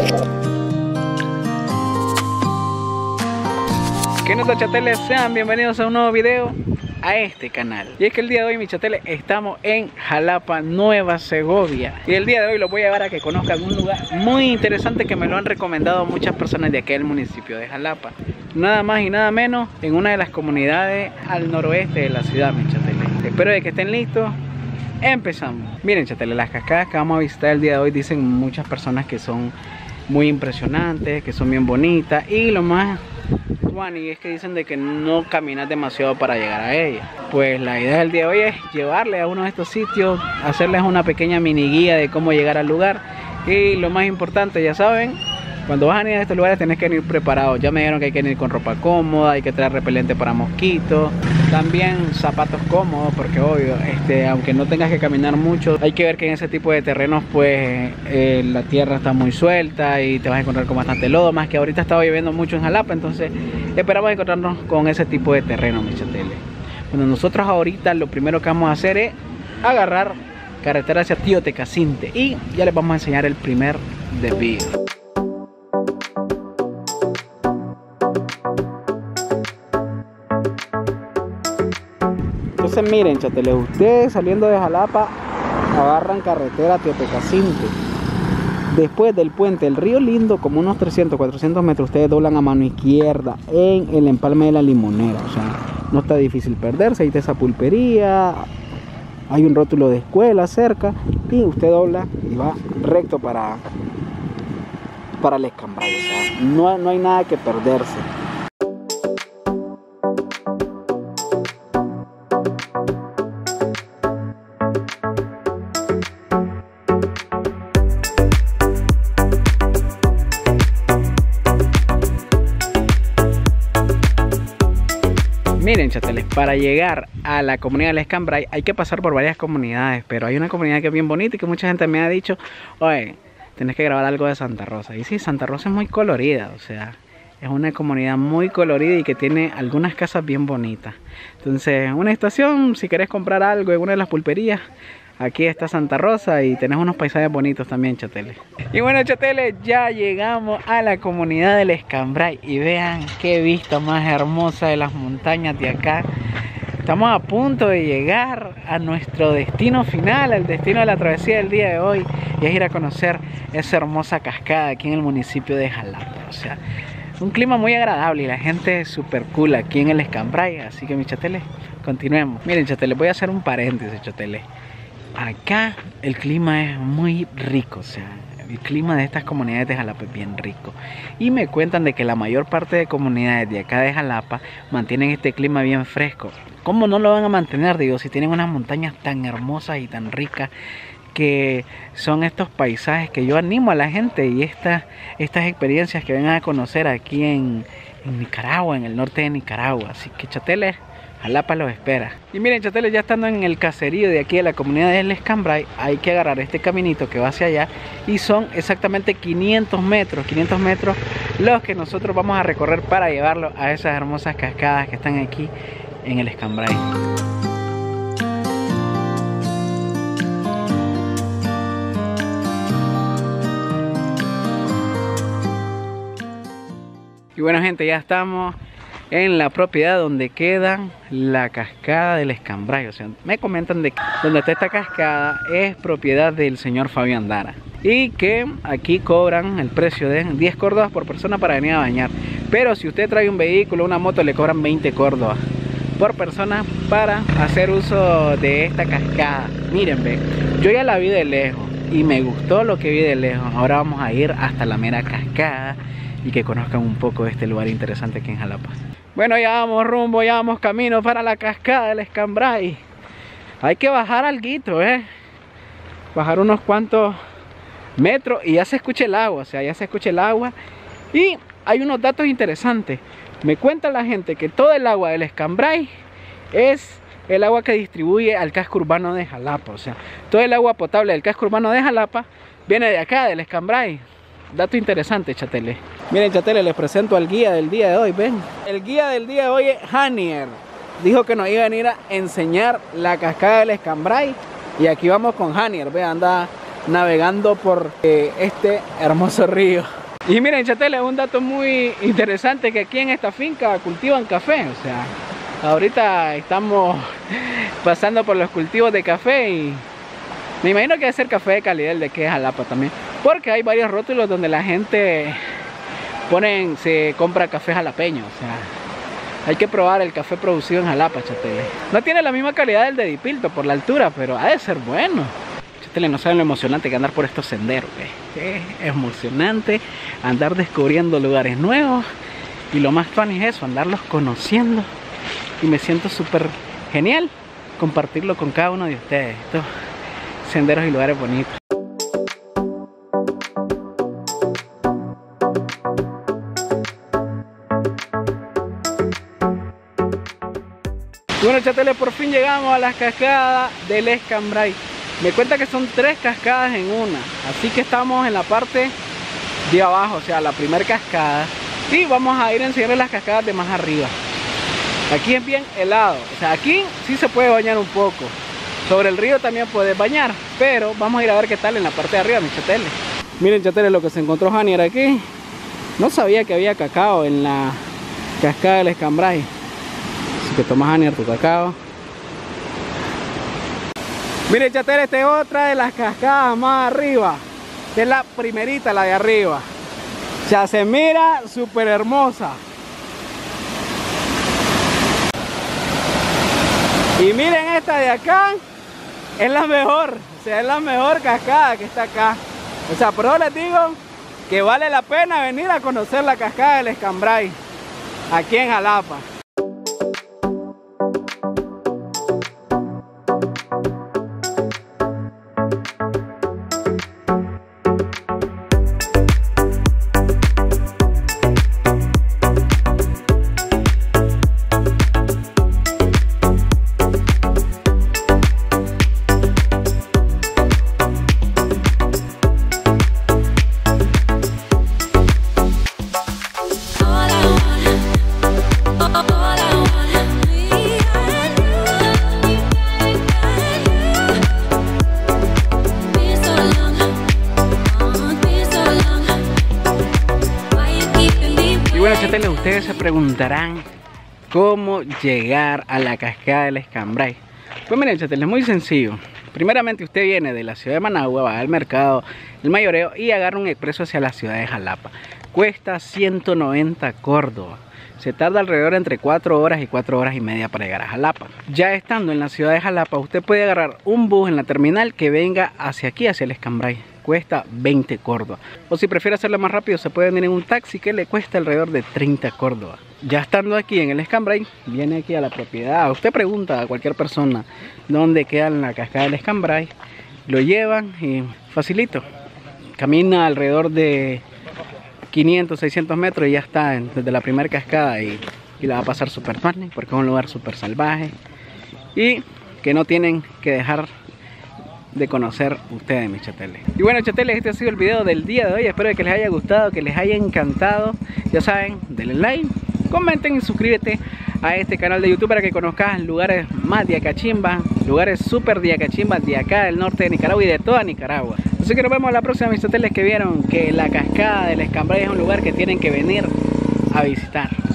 ¿Qué onda, chateles? Sean bienvenidos a un nuevo video a este canal. Y es que el día de hoy, mis chateles, estamos en Jalapa, Nueva Segovia. Y el día de hoy los voy a llevar a que conozcan un lugar muy interesante que me lo han recomendado muchas personas de aquí del municipio de Jalapa. Nada más y nada menos en una de las comunidades al noroeste de la ciudad, mis chateles. Espero de que estén listos. Empezamos. Miren, chateles, las cascadas que vamos a visitar el día de hoy dicen muchas personas que son muy impresionantes, que son bien bonitas, y lo más y es que dicen de que no caminas demasiado para llegar a ella. Pues la idea del día de hoy es llevarle a uno de estos sitios, hacerles una pequeña mini guía de cómo llegar al lugar. Y lo más importante, ya saben, cuando vas a ir a estos lugares tenés que venir preparados. Ya me dijeron que hay que ir con ropa cómoda, hay que traer repelente para mosquitos, también zapatos cómodos, porque obvio, aunque no tengas que caminar mucho, hay que ver que en ese tipo de terrenos pues la tierra está muy suelta y te vas a encontrar con bastante lodo, más que ahorita estaba lloviendo mucho en Jalapa, entonces esperamos encontrarnos con ese tipo de terreno, mis chateles. Bueno, nosotros ahorita lo primero que vamos a hacer es agarrar carretera hacia Teotecacinte y ya les vamos a enseñar el primer desvío. Entonces miren, chateles, ustedes saliendo de Jalapa agarran carretera Teotecacinte. Después del puente del Río Lindo, como unos 300-400 metros, ustedes doblan a mano izquierda en el empalme de la Limonera. O sea, no está difícil perderse. Ahí está esa pulpería, hay un rótulo de escuela cerca y usted dobla y va recto para el Escambray. O sea, no hay nada que perderse. Miren, chateles, para llegar a la comunidad del Escambray hay que pasar por varias comunidades, pero hay una comunidad que es bien bonita y que mucha gente me ha dicho, oye, tenés que grabar algo de Santa Rosa. Y sí, Santa Rosa es muy colorida, o sea, es una comunidad muy colorida y que tiene algunas casas bien bonitas. Entonces, una estación, si querés comprar algo en una de las pulperías, aquí está Santa Rosa y tenés unos paisajes bonitos también, chateles. Y bueno, chateles, ya llegamos a la comunidad del Escambray y vean qué vista más hermosa de las montañas de acá. Estamos a punto de llegar a nuestro destino final, el destino de la travesía del día de hoy, y es ir a conocer esa hermosa cascada aquí en el municipio de Jalapa. O sea, un clima muy agradable y la gente es súper cool aquí en el Escambray. Así que mis chateles, continuemos. Miren, chateles, voy a hacer un paréntesis, chateles. Acá el clima es muy rico, o sea, el clima de estas comunidades de Jalapa es bien rico. Y me cuentan de que la mayor parte de comunidades de acá de Jalapa mantienen este clima bien fresco. ¿Cómo no lo van a mantener? Digo, si tienen unas montañas tan hermosas y tan ricas, que son estos paisajes que yo animo a la gente y estas experiencias que vengan a conocer aquí en Nicaragua, en el norte de Nicaragua. Así que, chateles, Jalapa los espera. Y miren, chateles, ya estando en el caserío de aquí de la comunidad del Escambray, hay que agarrar este caminito que va hacia allá y son exactamente 500 metros los que nosotros vamos a recorrer para llevarlo a esas hermosas cascadas que están aquí en el Escambray. Y bueno, gente, ya estamos en la propiedad donde queda la cascada del Escambray. O sea, me comentan de que donde está esta cascada es propiedad del señor Fabián Dara y que aquí cobran el precio de 10 córdobas por persona para venir a bañar. Pero si usted trae un vehículo, una moto, le cobran 20 córdobas por persona para hacer uso de esta cascada. Miren, ve, yo ya la vi de lejos y me gustó lo que vi de lejos. Ahora vamos a ir hasta la mera cascada y que conozcan un poco de este lugar interesante aquí en Jalapa. Bueno, ya vamos rumbo, ya vamos camino para la cascada del Escambray. Hay que bajar alguito, bajar unos cuantos metros y ya se escucha el agua, o sea, ya se escucha el agua. Y hay unos datos interesantes. Me cuenta la gente que todo el agua del Escambray es el agua que distribuye al casco urbano de Jalapa. O sea, todo el agua potable del casco urbano de Jalapa viene de acá, del Escambray. Dato interesante, chateles. Miren, chateles, les presento al guía del día de hoy, ven. El guía del día de hoy es Hanier. Dijo que nos iba a venir a enseñar la cascada del Escambray. Y aquí vamos con Hanier, ve, anda navegando por este hermoso río. Y miren, chateles, un dato muy interesante, que aquí en esta finca cultivan café. O sea, ahorita estamos pasando por los cultivos de café y me imagino que debe ser café de calidad, el de que es Jalapa también, porque hay varios rótulos donde la gente se compra café jalapeño. O sea, hay que probar el café producido en Jalapa, chateles. No tiene la misma calidad del de Dipilto por la altura, pero ha de ser bueno. Chateles, no saben lo emocionante que andar por estos senderos. Es emocionante andar descubriendo lugares nuevos, y lo más fun es eso, andarlos conociendo, y me siento súper genial compartirlo con cada uno de ustedes, estos senderos y lugares bonitos. Y bueno, chateles, por fin llegamos a las cascadas del Escambray. Me cuenta que son 3 cascadas en una, así que estamos en la parte de abajo, o sea, la primera cascada, y vamos a ir a enseñarles las cascadas de más arriba. Aquí es bien helado, o sea, aquí sí se puede bañar un poco. Sobre el río también puedes bañar, pero vamos a ir a ver qué tal en la parte de arriba, mis chateles. Miren, chateles, lo que se encontró Janier aquí. No sabía que había cacao en la cascada del Escambray. Así que toma, Janier, tu cacao. Miren, chateles, esta es otra de las cascadas más arriba. Esta es la primerita, la de arriba. O sea, se mira súper hermosa. Y miren, esta de acá es la mejor. O sea, es la mejor cascada que está acá. O sea, por eso les digo que vale la pena venir a conocer la cascada del Escambray aquí en Jalapa. Chateles, ustedes se preguntarán cómo llegar a la cascada del Escambray. Pues miren, chateles, es muy sencillo. Primeramente usted viene de la ciudad de Managua, va al mercado El Mayoreo y agarra un expreso hacia la ciudad de Jalapa. Cuesta 190 Córdoba. Se tarda alrededor entre 4 horas y 4 horas y media para llegar a Jalapa. Ya estando en la ciudad de Jalapa, usted puede agarrar un bus en la terminal que venga hacia aquí, hacia el Escambray. Cuesta 20 Córdoba. O si prefiere hacerlo más rápido, se puede venir en un taxi que le cuesta alrededor de 30 Córdoba. Ya estando aquí en el Escambray, viene aquí a la propiedad. Usted pregunta a cualquier persona dónde queda la cascada del Escambray, lo llevan y facilito. Camina alrededor de 500, 600 metros y ya está desde la primera cascada, y la va a pasar súper fácil porque es un lugar súper salvaje y que no tienen que dejar de conocer ustedes, mis chateles. Y bueno, chateles, este ha sido el video del día de hoy. Espero que les haya gustado, que les haya encantado. Ya saben, denle like, comenten y suscríbete a este canal de YouTube para que conozcas lugares más de Acachimba, lugares súper de Acachimba de acá del norte de Nicaragua y de toda Nicaragua. Así que nos vemos la próxima, mis chateles, que vieron que la cascada del Escambray es un lugar que tienen que venir a visitar.